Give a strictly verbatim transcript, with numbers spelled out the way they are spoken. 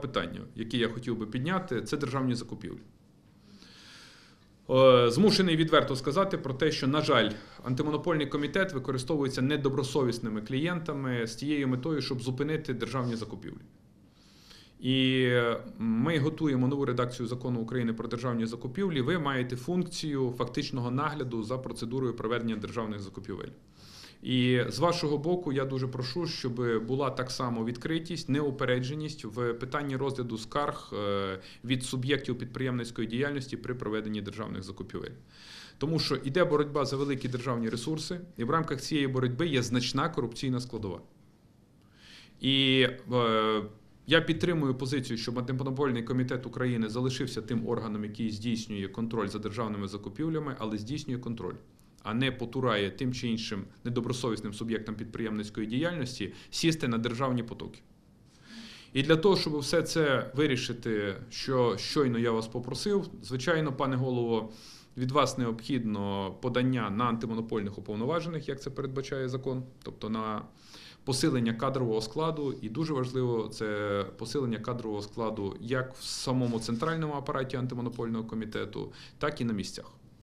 питання, які я хотів би підняти, це державні закупівлі. Змушений відверто сказати про те, що, на жаль, антимонопольний комітет використовується недобросовісними клієнтами з тією метою, щоб зупинити державні закупівлі. І ми готуємо нову редакцію Закону України про державні закупівлі. Ви маєте функцію фактичного нагляду за процедурою проведення державних закупівель. І з вашого боку я дуже прошу, щоб була так само відкритість, неупередженість в питанні розгляду скарг від суб'єктів підприємницької діяльності при проведенні державних закупівель. Тому що йде боротьба за великі державні ресурси, і в рамках цієї боротьби є значна корупційна складова. І я підтримую позицію, щоб антимонопольний комітет України залишився тим органом, який здійснює контроль за державними закупівлями, але здійснює контроль, а не потурає тим чи іншим недобросовісним суб'єктам підприємницької діяльності сісти на державні потоки. І для того, щоб все це вирішити, що щойно я вас попросив, звичайно, пане голово, від вас необхідно подання на антимонопольних уповноважених, як це передбачає закон, тобто на посилення кадрового складу, і дуже важливо, це посилення кадрового складу як в самому центральному апараті антимонопольного комітету, так і на місцях.